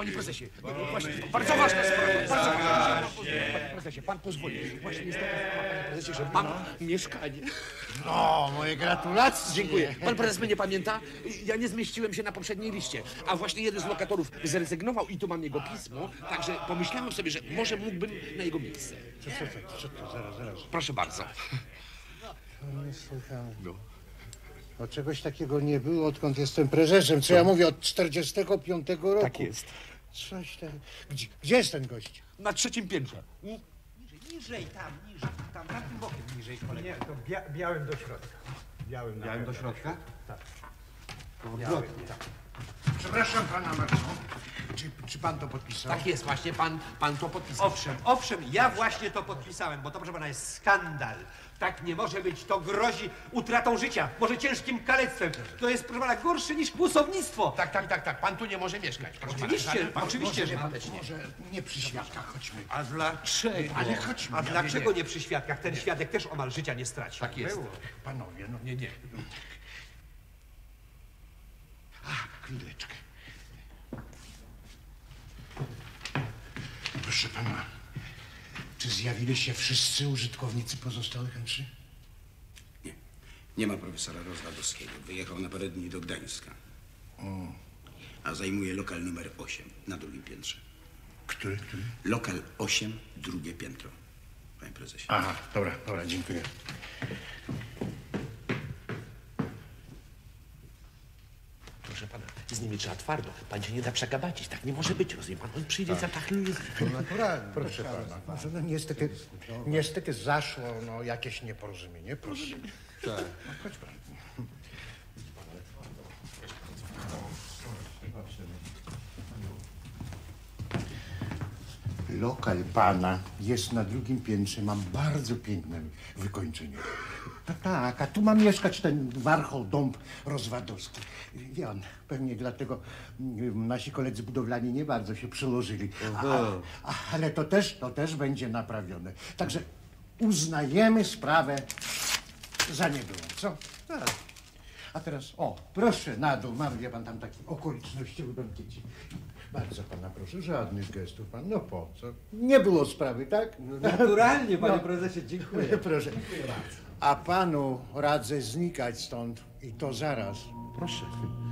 Panie prezesie, właśnie, bardzo ważna sprawa, bardzo ważna. Panie prezesie, pan pozwoli. Właśnie jest taka sprawa, panie prezesie, że mam mieszkanie. No, moje gratulacje. Dziękuję. Pan prezes mnie nie pamięta? Ja nie zmieściłem się na poprzedniej liście, a właśnie jeden z lokatorów zrezygnował i tu mam jego pismo, także pomyślałem sobie, że może mógłbym na jego miejsce. Co to? Zaraz. Proszę bardzo. Nie słucham. No czegoś takiego nie było, odkąd jestem prezesem. Co ja mówię, od 45 roku. Tak jest. Coś tam. Gdzie jest ten gość? Na 3. piętrze. Niżej, tam tym bokiem niżej, kolego. Nie, to białym do środka. Białym Do środka? Tak. Odwrotnie. Tak. Przepraszam pana bardzo. Czy pan to podpisał? Tak jest, właśnie pan to podpisał. Owszem, ja właśnie to podpisałem, bo to, proszę pana, jest skandal. Tak nie może być, to grozi utratą życia, może ciężkim kalectwem. To jest, proszę pana, gorsze niż kłusownictwo. Tak, pan tu nie może mieszkać. Proszę Oczywiście, że Może nie przy świadkach, chodźmy. A dlaczego? Ale chodźmy. A dlaczego nie przy świadkach? Ten świadek też omal życia nie straci. Tak jest. Panowie, no. Nie. Chwileczkę. Proszę pana, czy zjawili się wszyscy użytkownicy pozostałych M3? Nie ma profesora Rozwadowskiego. Wyjechał na parę dni do Gdańska. A zajmuje lokal numer 8 na drugim piętrze. Który? Lokal 8, drugie piętro. Panie prezesie. Aha, dobra, dziękuję. Proszę pana, z nimi trzeba twardo. Pan się nie da przekabacić. Tak nie może być, rozumie pan. On przyjdzie za tachluje. Naturalnie. Proszę pana. Może no niestety zaszło jakieś nieporozumienie. Proszę. Tak. No, chodź pan. Lokal pana jest na drugim piętrze. Mam bardzo piękne wykończenie. Tak, a tu ma mieszkać ten warchoł dąb Rozwadowski. Wie on, pewnie dlatego nasi koledzy budowlani nie bardzo się przyłożyli. Ale to też będzie naprawione. Także uznajemy sprawę za niebyłą, co? Tak. A teraz, proszę, na dół. Mam, wie pan, tam taki okolicznościowy bankiecie. Bardzo pana proszę, żadnych gestów pan, no po co? Nie było sprawy, tak? Naturalnie, panie prezesie, dziękuję. Proszę. A panu radzę znikać stąd i to zaraz. Proszę.